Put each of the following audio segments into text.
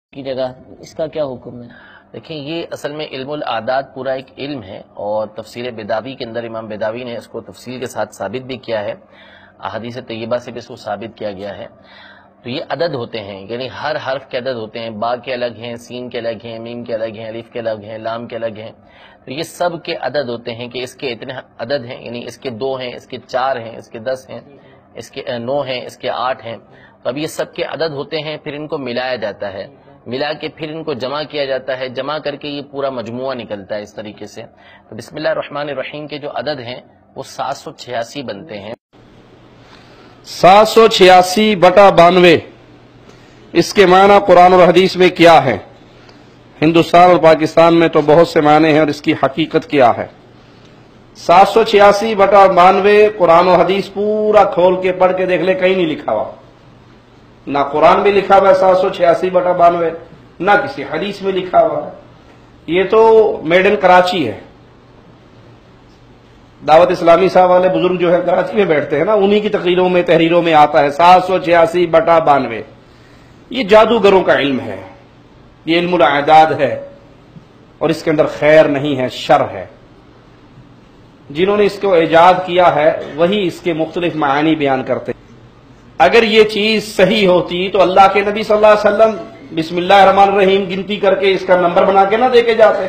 کی جگہ اس کا کیا حکم ہے؟ دیکھیں، یہ اصل میں علم العادات پورا ایک علم ہے، اور تفسیر بیداوی کے اندر امام بیداوی نے اس کو تفصیل کے ساتھ ثابت بھی کیا ہے، احادیث طیبہ سے بھی اس کو ثابت کیا گیا ہے۔ تو یہ عدد ہوتے ہیں، یعنی ہر حرف کے عدد ہوتے ہیں، با کے الگ ہیں، سین کے الگ ہیں، میم کے الگ ہیں، الف کے الگ ہیں، لام کے الگ ہیں۔ تو یہ سب کے عدد ہوتے ہیں کہ اس کے اتنے عدد ہیں، یعنی اس کے 2 ہیں، اس کے 4 ہیں، اس کے 10 ہیں، اس کے 9 ہیں، اس کے 8 ہیں۔ تو اب یہ سب کے عدد ہوتے ہیں، پھر ان کو ملایا جاتا ہے، ملا کے پھر ان کو جمع کیا جاتا ہے، جمع کر کے یہ پورا مجموعہ نکلتا ہے اس طریقے سے۔ تو بسم اللہ الرحمن الرحیم کے جو عدد ہیں وہ 786 بنتے ہیں۔ 786/92 اس کے معنی قرآن اور حدیث میں کیا ہے؟ ہندوستان اور پاکستان میں تو بہت سے معنی ہیں، اور اس کی حقیقت کیا ہے؟ 786/92 قرآن و حدیث پورا کھول کے پڑھ کے دیکھ لے، کہیں نہیں لکھا ہوا، نہ قرآن میں لکھا ہوا ہے 786/92، نہ کسی حدیث میں لکھا ہوا ہے۔ یہ تو میڈ ان کراچی ہے۔ دعوت اسلامی صاحب والے بزرگ جو ہے کراچی میں بیٹھتے ہیں نا، انہی کی تقریروں میں تحریروں میں آتا ہے 786/92۔ یہ جادوگروں کا علم ہے، یہ علم الاعداد ہے، اور اس کے اندر خیر نہیں ہے، شر ہے۔ جنہوں نے اس کو ایجاد کیا ہے وہی اس کے مختلف معانی بیان کرتے ہیں۔ اگر یہ چیز صحیح ہوتی تو اللہ کے نبی صلی اللہ علیہ وسلم بسم اللہ الرحمن الرحیم گنتی کر کے اس کا نمبر بنا کے نہ دے کے جاتے۔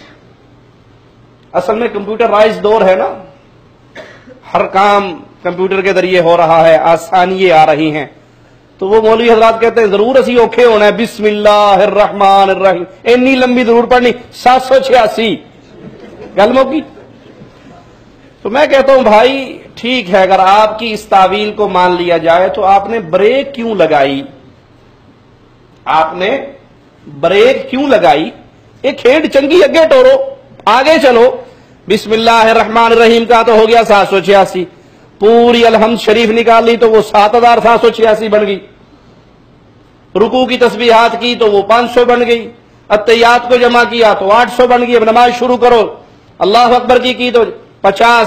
اصل میں کمپیوٹرائز دور ہے نا، ہر کام کمپیوٹر کے ذریعے ہو رہا ہے، آسانیاں آ رہی ہیں، تو وہ مولوی حضرات کہتے ہیں ضرور اسی اوکھے ہونا ہے، بسم اللہ الرحمن الرحیم اتنی لمبی ضرور پڑھنی، 786 گلموں کی۔ تو میں کہتا ہوں بھائی ٹھیک ہے، اگر آپ کی اس تعویل کو مان لیا جائے تو آپ نے بریک کیوں لگائی؟ آپ نے بریک کیوں لگائی؟ ایک کھیڈ چنگی اگے ٹورو، آگے چلو۔ بسم اللہ الرحمن الرحیم کا تو ہو گیا 786، پوری الحمد شریف نکال لی تو وہ 7786 بن گئی، رکوع کی تسبیحات کی تو وہ 500 بن گئی، اتحیات کو جمع کیا تو 800 بن گئی۔ اب نماز شروع کرو، اللہ اکبر کی تو 50،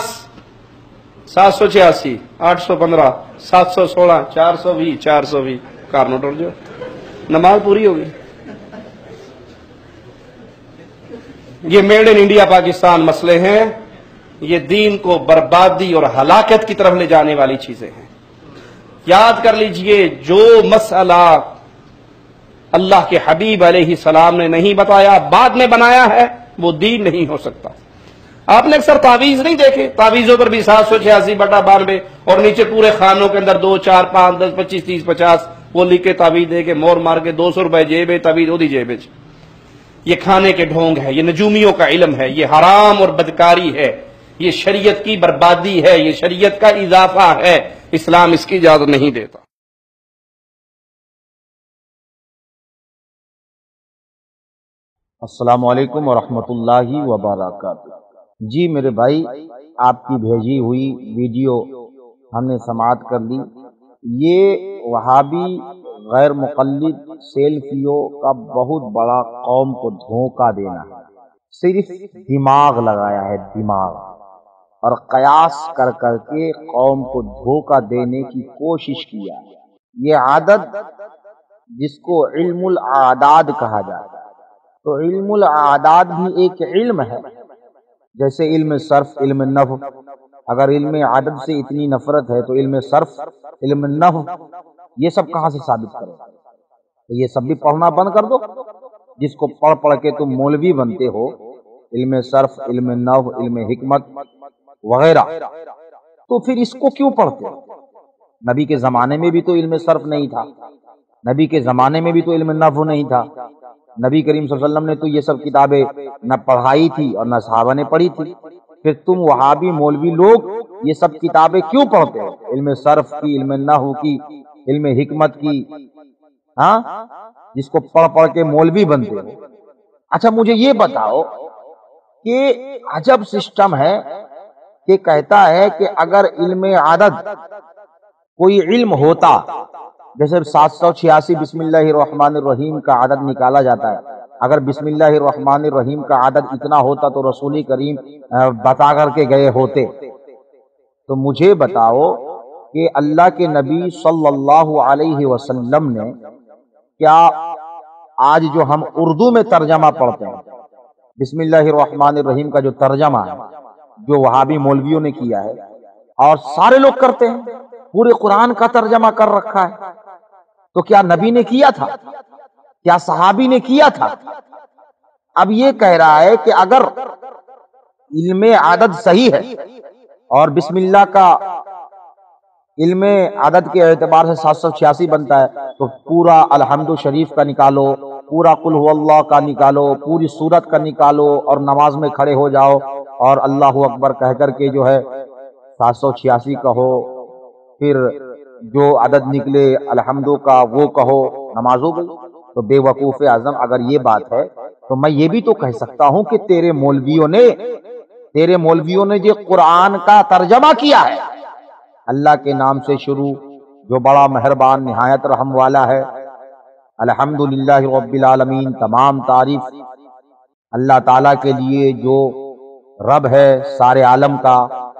786، 815، 716، 420، 420 کار نوٹ جو نماز پوری ہوگی۔ یہ میڈ ان انڈیا پاکستان مسئلے ہیں، یہ دین کو بربادی اور ہلاکت کی طرف لے جانے والی چیزیں ہیں۔ یاد کر لیجئے، جو مسئلہ اللہ کے حبیب علیہ السلام نے نہیں بتایا، بعد میں بنایا ہے، وہ دین نہیں ہو سکتا۔ آپ نے اکثر تعویذ نہیں دیکھے؟ تعویذوں پر بھی 786/92، اور نیچے پورے خانوں کے اندر 2، 4، 5، 10، 25، 30، 50 وہ لکھ کے تعویذ دے کے مور مار کے 200 روپے جیبے تعویذ وہ دی جیبے۔ یہ کھانے کے ڈھونگ ہے، یہ نجومیوں کا علم ہے، یہ حرام اور بدکاری ہے، یہ شریعت کی بربادی ہے، یہ شریعت کا اضافہ ہے، اسلام اس کی اجازت نہیں دیتا۔ السلام علیکم ورحمۃ اللہ وبرکاتہ۔ جی میرے بھائی، آپ کی بھیجی ہوئی ویڈیو ہم نے سماعت کر لی۔ یہ وہابی غیر مقلد سیلفیوں کا بہت بڑا قوم کو دھوکہ دینا ہے، صرف دماغ لگایا ہے، دماغ، اور قیاس کر کر کے قوم کو دھوکہ دینے کی کوشش کیا ہے۔ یہ عادت جس کو علم العادات کہا جاتا ہے، تو علم العادات بھی ایک علم ہے، جیسے علم صرف، علم نحو۔ اگر علم عدد سے اتنی نفرت ہے تو علم صرف، علم نحو یہ سب کہاں سے ثابت کرو؟ تو یہ سب بھی پڑھنا بند کر دو، جس کو پڑھ پڑھ کے تم مولوی بنتے ہو، علم صرف، علم نحو، علم حکمت وغیرہ، تو پھر اس کو کیوں پڑھتے ہو؟ نبی کے زمانے میں بھی تو علم صرف نہیں تھا، نبی کے زمانے میں بھی تو علم نحو نہیں تھا، نبی کریم صلی اللہ علیہ وسلم نے تو یہ سب کتابیں نہ پڑھائی تھی اور نہ صحابہ نے پڑھی تھی۔ پھر تم وہابی مولوی لوگ یہ سب کتابیں کیوں پڑھتے ہو؟ علم صرف کی، علم نحو کی، علم حکمت کی، ہاں، جس کو پڑھ پڑھ کے مولوی بنتے ہو۔ اچھا مجھے یہ بتاؤ کہ عجب سسٹم ہے کہ کہتا ہے کہ اگر علم عدد کوئی علم ہوتا، جیسے 786 بسم اللہ الرحمن الرحیم کا عدد نکالا جاتا ہے، اگر بسم اللہ الرحمن الرحیم کا عدد اتنا ہوتا تو رسول کریم بتا کر کے گئے ہوتے۔ تو مجھے بتاؤ کہ اللہ کے نبی صلی اللہ علیہ وسلم نے کیا آج جو ہم اردو میں ترجمہ پڑھتے ہیں، بسم اللہ الرحمن الرحیم کا جو ترجمہ ہے، جو وہابی مولویوں نے کیا ہے اور سارے لوگ کرتے ہیں، پورے قرآن کا ترجمہ کر رکھا ہے، تو کیا نبی نے کیا تھا؟ کیا صحابی نے کیا تھا؟ اب یہ کہہ رہا ہے کہ اگر علم عدد صحیح ہے اور بسم اللہ کا علم عدد کے اعتبار سے 786 بنتا ہے، تو پورا الحمد شریف کا نکالو، پورا قل هو اللہ کا نکالو، پوری سورت کا نکالو اور نماز میں کھڑے ہو جاؤ اور اللہ اکبر کہہ کر کے جو ہے 786 کہو، پھر جو عدد نکلے الحمدو کا وہ کہو، نماز ہو گئی۔ تو بے وقوف اعظم اگر یہ بات ہے تو میں یہ بھی تو کہہ سکتا ہوں کہ تیرے مولویوں نے جو قرآن کا ترجمہ کیا ہے، اللہ کے نام سے شروع، جو بڑا مہربان نہایت رحم والا ہے، الحمدللہ رب العالمین، تمام تعریف اللہ تعالیٰ کے لیے جو رب ہے سارے عالم کا،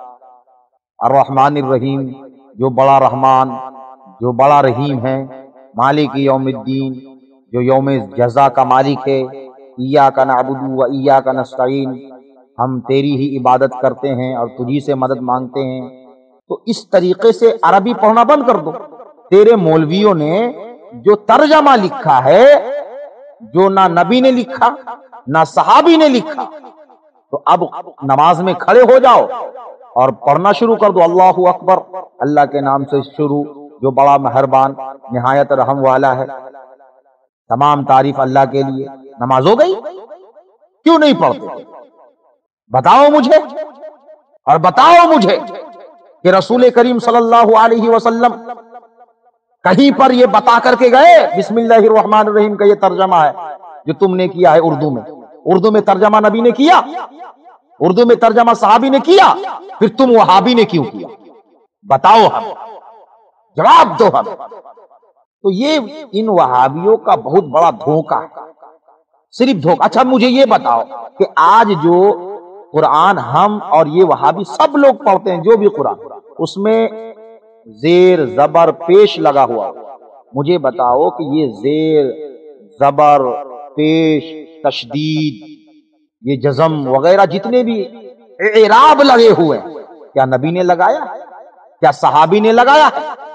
الرحمن الرحیم، جو بڑا رحمان جو بڑا رحیم ہے، مالک یوم الدین، جو یوم جزا کا مالک ہے، ایاک نعبد و ایاک نستعین، ہم تیری ہی عبادت کرتے ہیں اور تجھی سے مدد مانگتے ہیں۔ تو اس طریقے سے عربی پڑھنا بند کر دو۔ تیرے مولویوں نے جو ترجمہ لکھا ہے، جو نہ نبی نے لکھا نہ صحابی نے لکھا، تو اب نماز میں کھڑے ہو جاؤ اور پڑھنا شروع کر دو، اللہ اکبر، اللہ کے نام سے شروع، جو بڑا مہربان نہایت رحم والا ہے، تمام تعریف اللہ کے لیے، نماز ہو گئی۔ کیوں نہیں پڑھتے؟ بتاؤ مجھے، اور بتاؤ مجھے کہ رسول کریم صلی اللہ علیہ وسلم کہیں پر یہ بتا کر کے گئے بسم اللہ الرحمن الرحیم کا یہ ترجمہ ہے جو تم نے کیا ہے اردو میں ترجمہ نبی نے کیا؟ اردو میں ترجمہ صحابی نے کیا؟ پھر تم وہابی نے کیوں کیا؟ بتاؤ، ہم جواب دو ہم۔ تو یہ ان وہابیوں کا بہت بڑا دھوکہ ہے، صرف دھوکہ۔ اچھا مجھے یہ بتاؤ کہ آج جو قرآن ہم اور یہ وہابی سب لوگ پڑھتے ہیں، جو بھی قرآن، اس میں زیر زبر پیش لگا ہوا، مجھے بتاؤ کہ یہ زیر زبر پیش تشدید یہ جزم وغیرہ جتنے بھی اعراب لگے ہوئے کیا نبی نے لگایا؟ کیا صحابی نے لگایا؟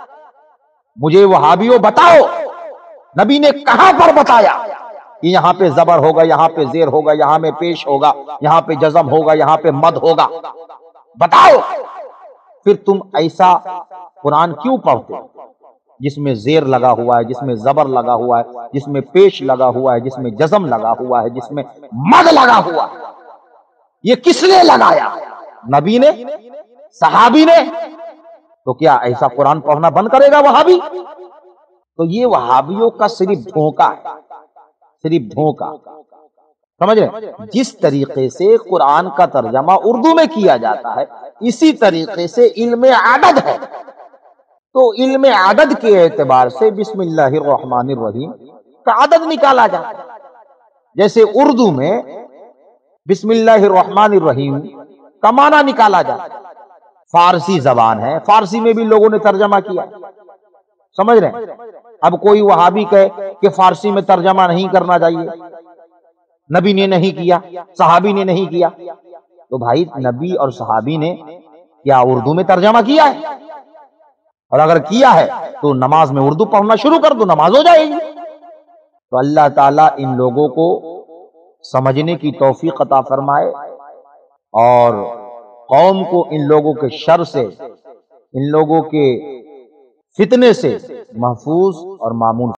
مجھے وہابیوں بتاؤ نبی نے کہاں پر بتایا کہ یہاں پہ زبر ہوگا، یہاں پہ زیر ہوگا، یہاں میں پیش ہوگا، یہاں پہ جزم ہوگا، یہاں پہ مد ہوگا؟ بتاؤ۔ پھر تم ایسا قرآن کیوں پڑھتے ہو جس میں زیر لگا ہوا ہے، جس میں زبر لگا ہوا ہے، جس میں پیش لگا ہوا ہے، جس میں جزم لگا ہوا ہے، جس میں مد لگا ہوا ہے؟ یہ کس نے لگایا؟ نبی نے؟ صحابی نے؟ تو کیا ایسا قرآن پڑھنا بند کرے گا وہابی؟ تو یہ وہابیوں کا صرف دھوکہ ہے، صرف دھوکہ، سمجھ رہے؟ جس طریقے سے قرآن کا ترجمہ اردو میں کیا جاتا ہے، اسی طریقے سے علم عدد ہے، تو علم عدد کے اعتبار سے بسم اللہ الرحمن الرحیم کا عدد نکالا جاتا ہے۔ جیسے اردو میں بسم اللہ الرحمن الرحیم کا معنی نکالا جاتا ہے، فارسی زبان ہے، فارسی میں بھی لوگوں نے ترجمہ کیا، سمجھ رہے ہیں؟ اب کوئی وہابی کہے کہ فارسی میں ترجمہ نہیں کرنا چاہیے، نبی نے نہیں کیا، صحابی نے نہیں کیا، تو بھائی نبی اور صحابی نے کیا اردو میں ترجمہ کیا ہے؟ اور اگر کیا ہے تو نماز میں اردو پڑھنا شروع کر دو، نماز ہو جائے گی۔ تو اللہ تعالیٰ ان لوگوں کو سمجھنے کی توفیق عطا فرمائے اور قوم کو ان لوگوں کے شر سے، ان لوگوں کے فتنے سے محفوظ اور مامون